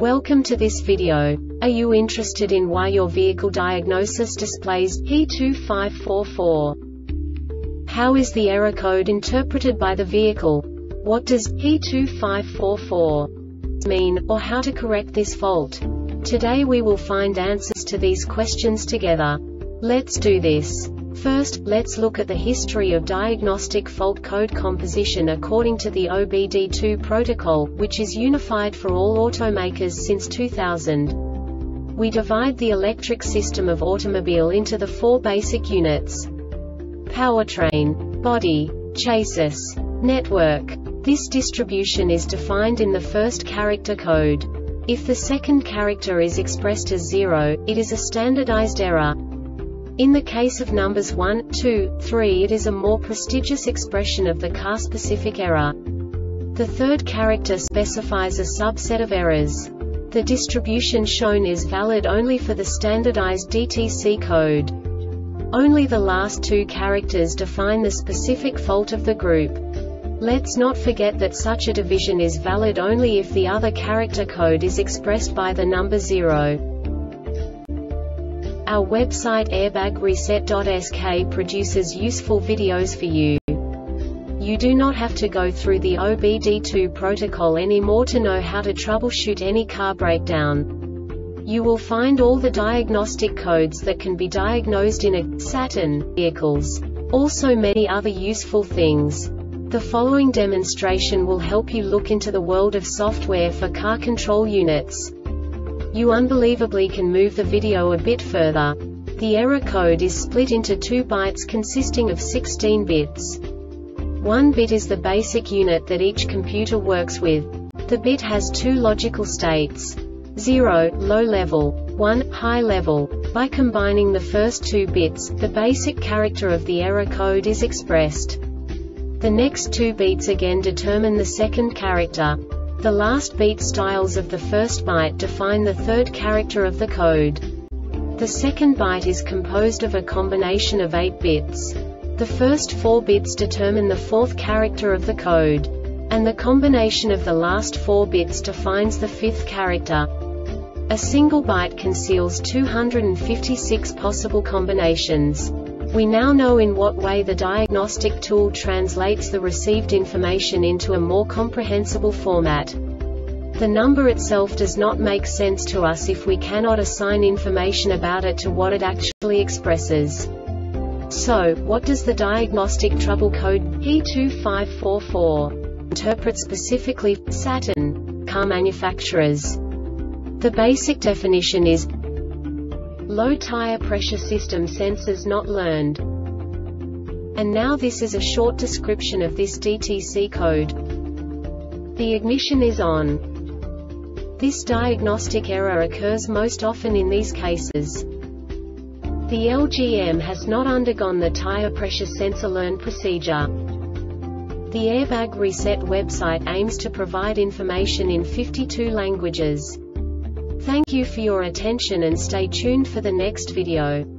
Welcome to this video. Are you interested in why your vehicle diagnosis displays P2544? How is the error code interpreted by the vehicle? What does P2544 mean, or how to correct this fault? Today we will find answers to these questions together. Let's do this. First, let's look at the history of diagnostic fault code composition according to the OBD2 protocol, which is unified for all automakers since 2000. We divide the electric system of automobile into the four basic units: powertrain, body, chassis, network. This distribution is defined in the first character code. If the second character is expressed as 0, it is a standardized error. In the case of numbers 1, 2, 3, it is a more prestigious expression of the car-specific error. The third character specifies a subset of errors. The distribution shown is valid only for the standardized DTC code. Only the last two characters define the specific fault of the group. Let's not forget that such a division is valid only if the other character code is expressed by the number 0. Our website airbagreset.sk produces useful videos for you. You do not have to go through the OBD2 protocol anymore to know how to troubleshoot any car breakdown. You will find all the diagnostic codes that can be diagnosed in a Saturn vehicles. Also many other useful things. The following demonstration will help you look into the world of software for car control units. You unbelievably can move the video a bit further. The error code is split into 2 bytes consisting of 16 bits. 1 bit is the basic unit that each computer works with. The bit has 2 logical states: 0, low level, 1, high level. By combining the first 2 bits, the basic character of the error code is expressed. The next 2 beats again determine the second character. The last beat styles of the first byte define the third character of the code. The second byte is composed of a combination of 8 bits. The first 4 bits determine the fourth character of the code. And the combination of the last 4 bits defines the fifth character. A single byte conceals 256 possible combinations. We now know in what way the diagnostic tool translates the received information into a more comprehensible format. The number itself does not make sense to us if we cannot assign information about it to what it actually expresses. So, what does the diagnostic trouble code P2544 interpret specifically for Saturn car manufacturers? The basic definition is low tire pressure system sensors not learned. And now this is a short description of this DTC code. The ignition is on. This diagnostic error occurs most often in these cases. The LGM has not undergone the tire pressure sensor learn procedure. The Airbag Reset website aims to provide information in 52 languages. Thank you for your attention and stay tuned for the next video.